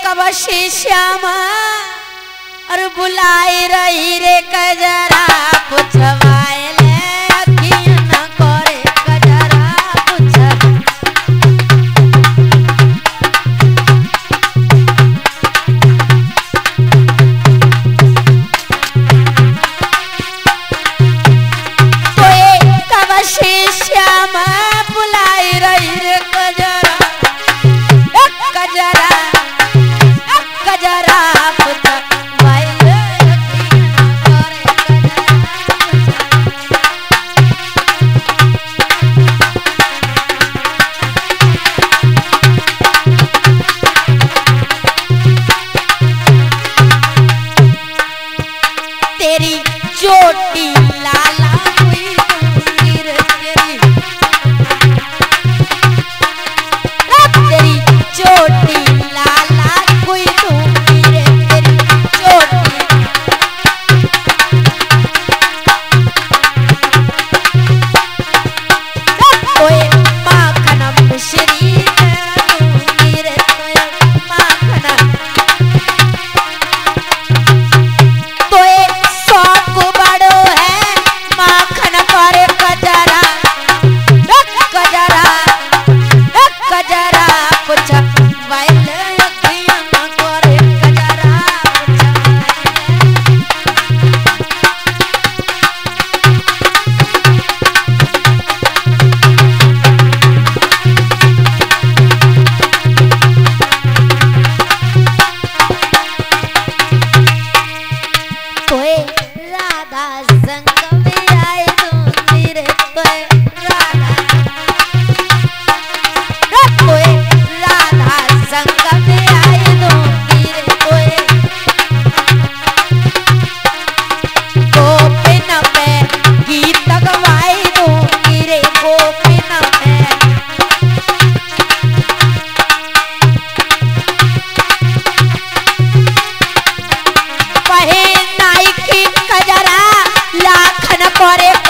कवशी श्यामा और बुलाई रही रे कजरा पुछवाए ले अखियां न करे कजरा श्यामा बुलाई रही रे कजरा कजरा कजरा तेरी चोटी लाला हुई तेरी चोटी लाला कोई दूंगी रे तेरी चोटी तोए माखन मिश्री दूंगी रे तोए माखन तोए शौक बड़ो है माखन करे कजरा कजरा कजरा कुछ वाइल अखियां न करे कजरा तोए राधा संग में आई दूंगी रे तोए राधा तोए राधा संग में आई दूंगी रे तोए गोपिन में गीत गवाई दूंगी रे गोपिन में कहे नाई की कजरा लाखन करे